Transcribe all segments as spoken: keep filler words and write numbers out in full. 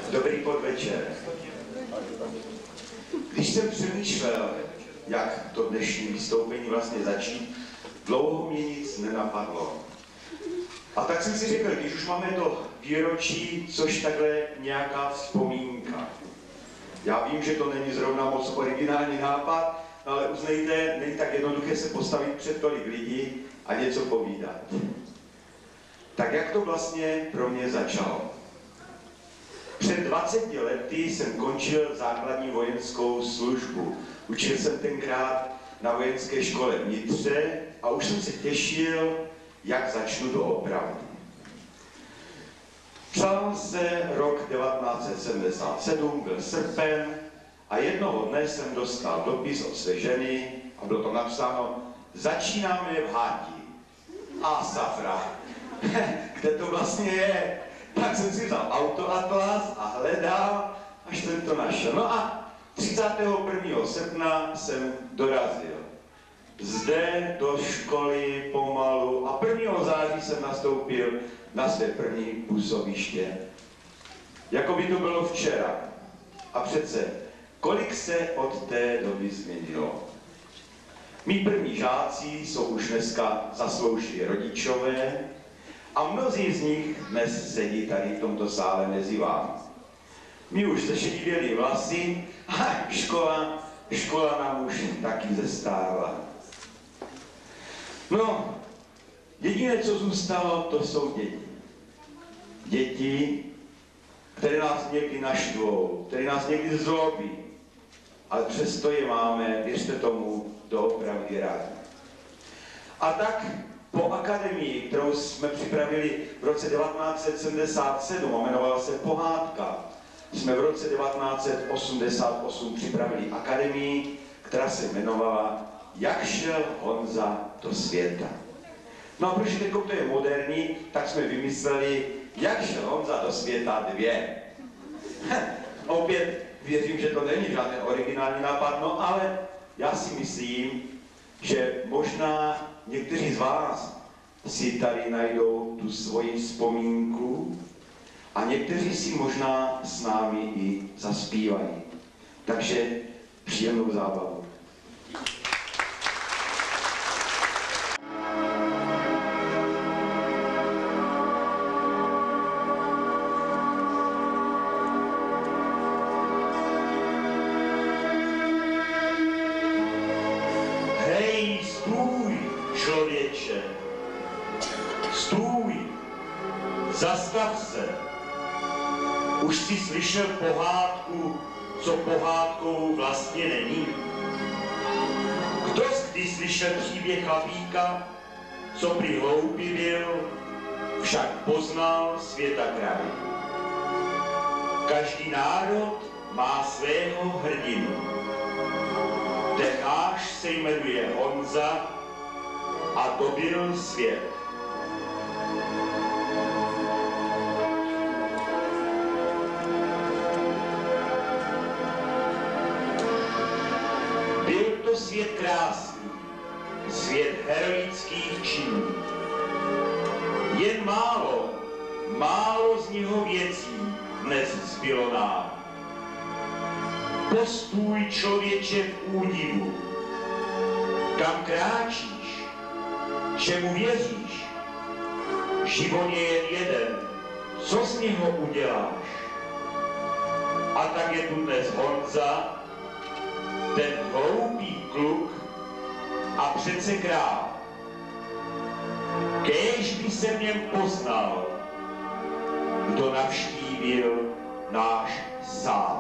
Dobrý podvečer. Když jsem přemýšlel, jak to dnešní vystoupení vlastně začít, dlouho mě nic nenapadlo. A tak jsem si řekl, když už máme to výročí, což takhle nějaká vzpomínka. Já vím, že to není zrovna moc originální nápad, ale uznejte, není tak jednoduché se postavit před tolik lidí a něco povídat. Tak jak to vlastně pro mě začalo? Před dvaceti lety jsem končil základní vojenskou službu. Učil jsem tenkrát na vojenské škole v Nitře a už jsem se těšil, jak začnu doopravdy. Psal se rok devatenáct set sedmdesát sedm, byl srpen a jednoho dne jsem dostal dopis od své ženy a bylo to napsáno: začínáme v Háti. A safra, kde to vlastně je? Tak jsem si vzal autoatlas a hledal, až jsem to našel. No a třicátého prvního srpna jsem dorazil zde do školy pomalu a prvního září jsem nastoupil na své první působiště. Jako by to bylo včera. A přece, kolik se od té doby změnilo? Mí první žáci jsou už dneska zasloužilí rodičové a mnozí z nich dnes sedí tady v tomto sále mezi vámi. My už zešedivěli vlasy a škola, škola nám už taky zestárla. No, jediné, co zůstalo, to jsou děti. Děti, které nás někdy naštvou, které nás někdy zlobí, ale přesto je máme, věřte tomu, doopravdy rádi. A tak po akademii, kterou jsme připravili v roce devatenáct set sedmdesát sedm a jmenovala se Pohádka, jsme v roce devatenáct set osmdesát osm připravili akademii, která se jmenovala Jak šel Honza do světa. No a protože teď to je moderní, tak jsme vymysleli Jak šel Honza do světa dvě. Opět věřím, že to není žádný originální nápad, no ale já si myslím, že možná někteří z vás si tady najdou tu svoji vzpomínku a někteří si možná s námi i zaspívají. Takže příjemnou zábavu. Hej, stůj, člověče, stůj, zastav se. Už jsi slyšel pohádku, co pohádkou vlastně není? Kdo jsi slyšel příběh chlapíka, co prý hloupý byl, však poznal světa kraj? Každý národ má svého hrdinu. Decháš se jmenuje Honza a to byl svět. Byl to svět krásný, svět heroických činů. Jen málo, málo z něho věcí dnes zbylo nám. Postůj, člověče, v údivu. Kam kráčíš? Čemu věříš? Život je jen jeden. Co z něho uděláš? A tak je tu dnes Honza, ten hloupý kluk a přece král. Kéž by se v něm poznal, kdo navštívil náš sál.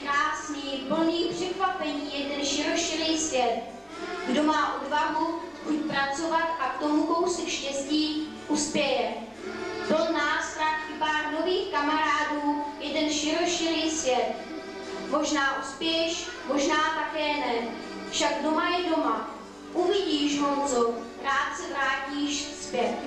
krásný, plný překvapení je ten širošilý svět. Kdo má odvahu chuť pracovat a k tomu kousek štěstí uspěje. Byl nástrah i pár nových kamarádů je ten širošilý svět. Možná uspěješ, možná také ne. Však doma je doma. Uvidíš, Honzo, rád se vrátíš zpět.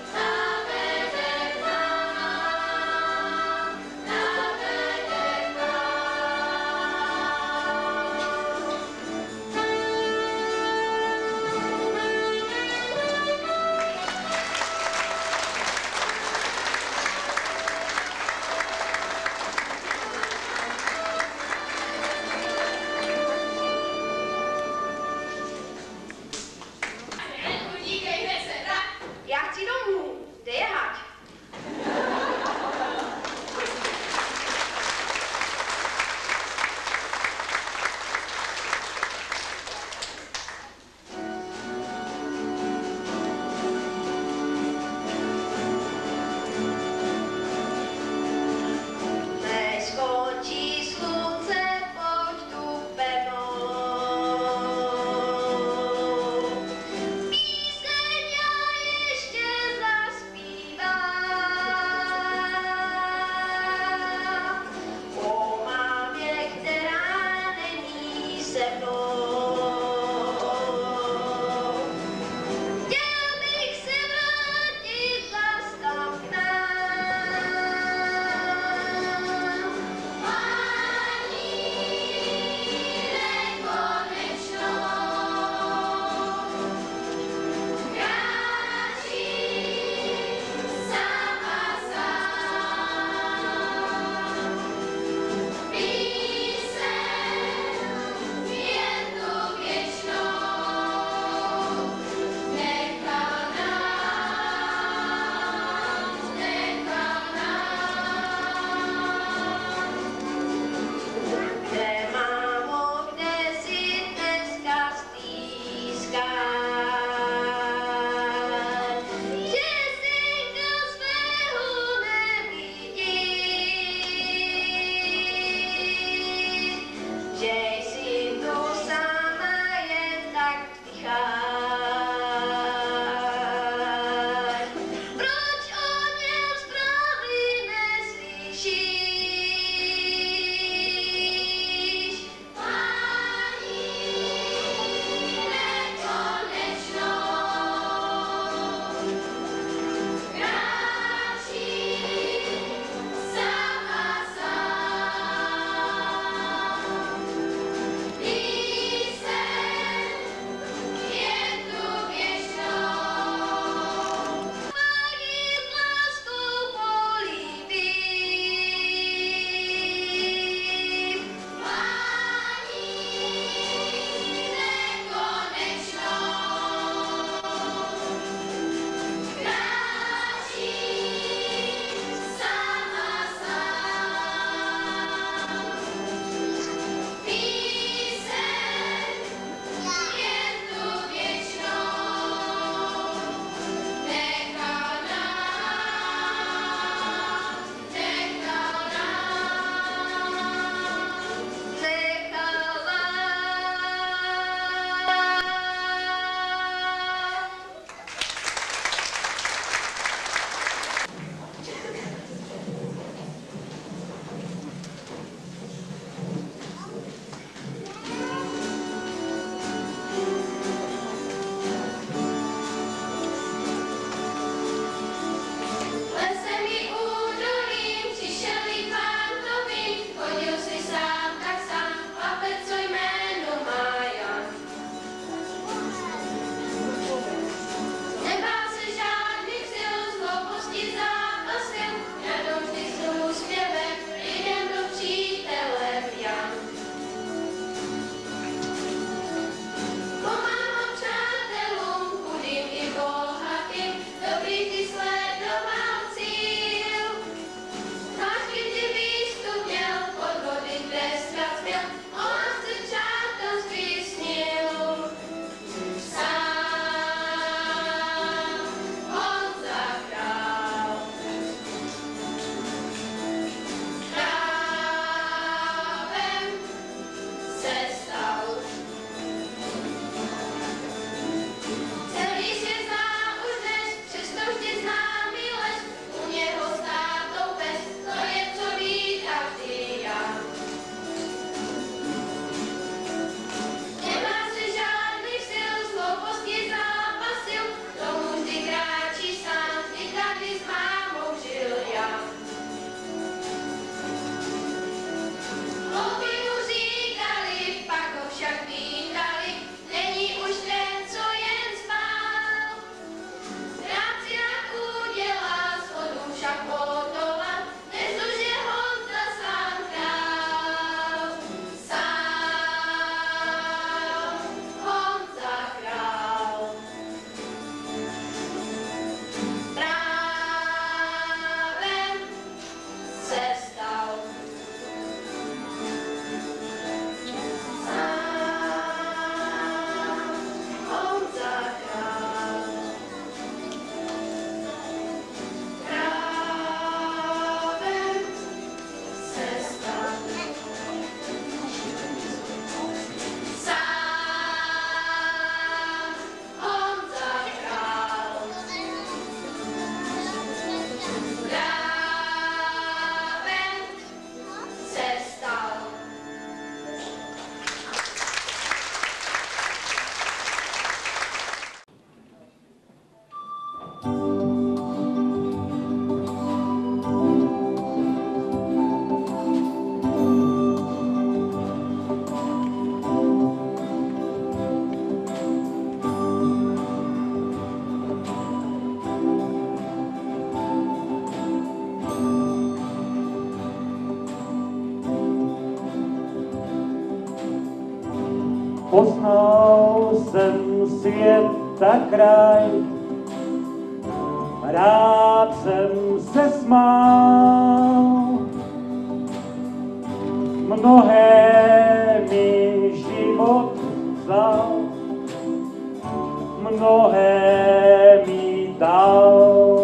Thank you. Poznal jsem svět tak kraj, rád jsem se smál. Mnohé mi život vzal, mnohé mi dal.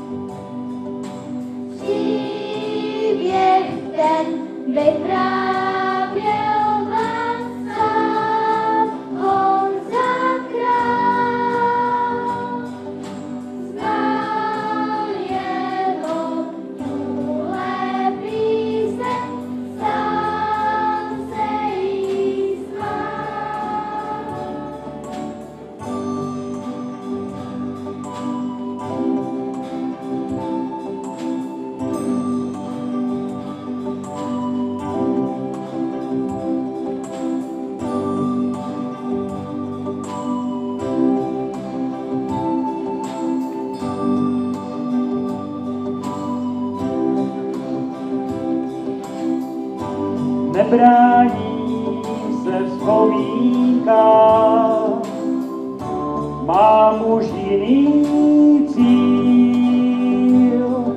Příběh ten vyprávěl vám sám Honza Král. Znal jenom tuhle píseň, sám se jí smál. Nebráním se vzpomínkám, mám už jiný cíl.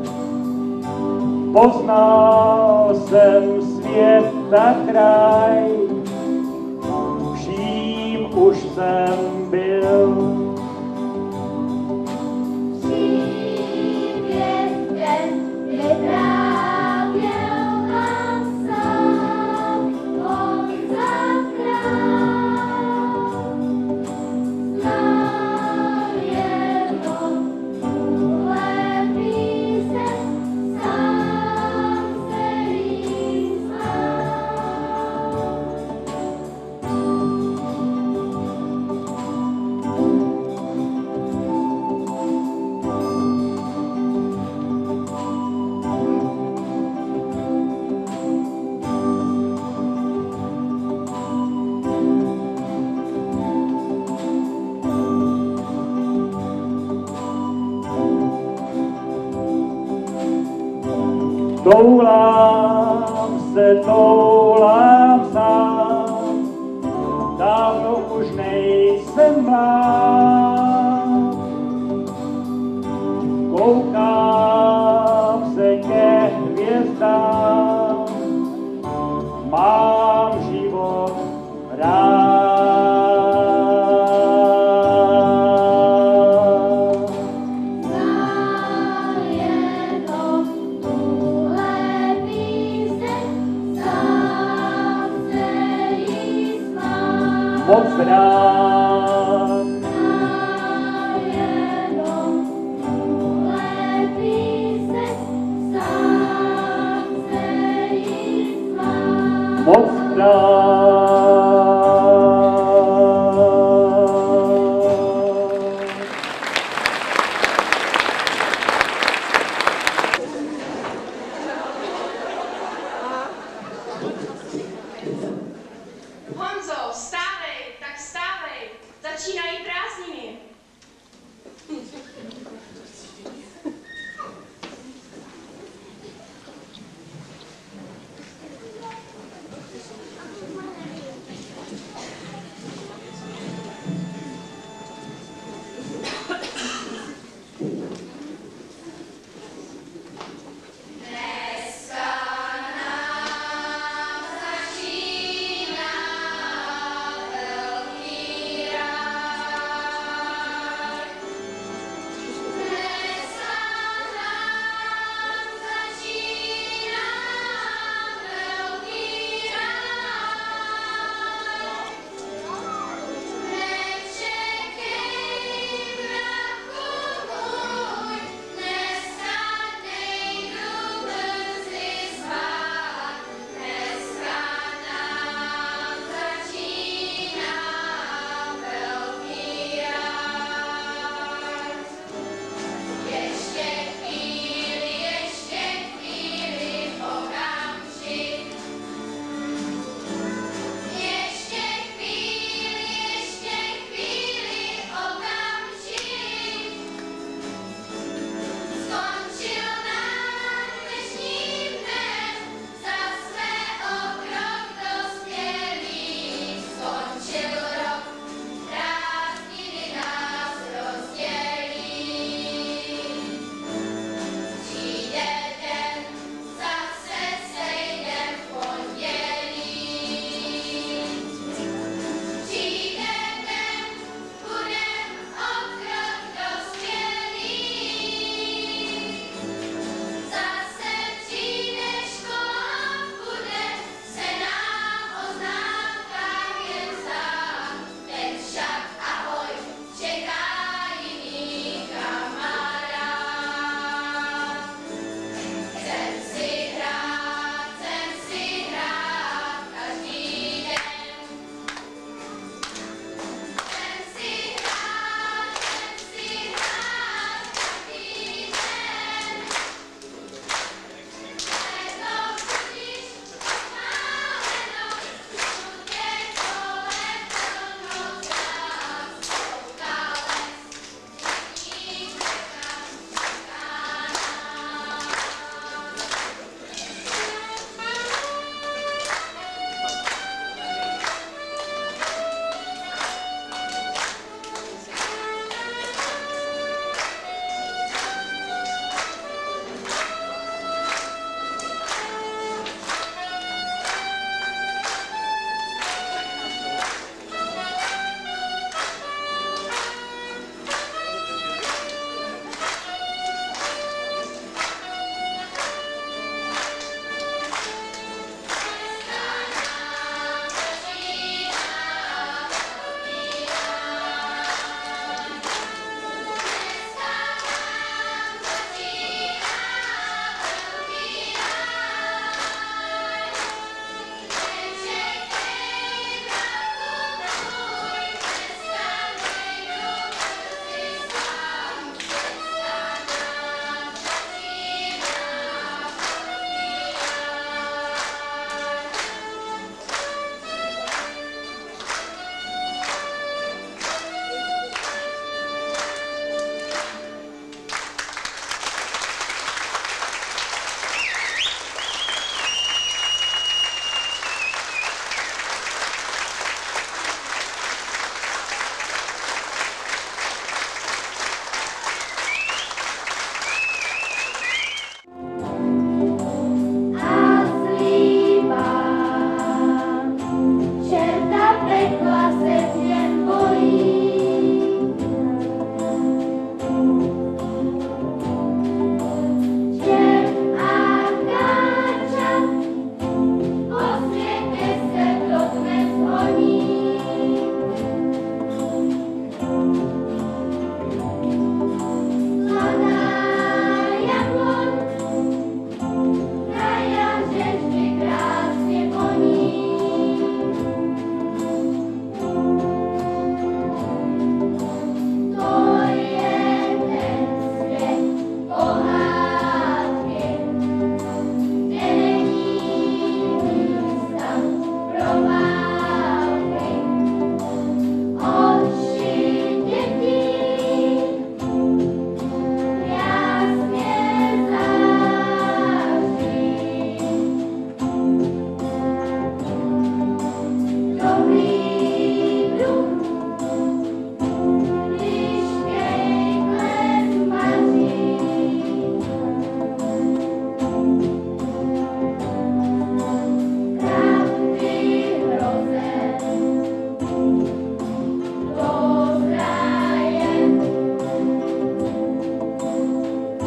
Poznal jsem svět a kraj, vším už jsem byl. Příběh ten vyprávěl vám sám Honza Král. Znal jenom tuhle píseň, sám se jí smál. Toulám se, toulám sám, dávno už nejsem mlád. Koukám se ke hvězdám, mám život rád. Znal jenom tuhle píseň, sám se jí smál. Moc rád. Znal jenom tuhle píseň, sám se jí smál. Moc rád. Honzo, stávej, tak stávej, začínají prázdniny.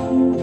Thank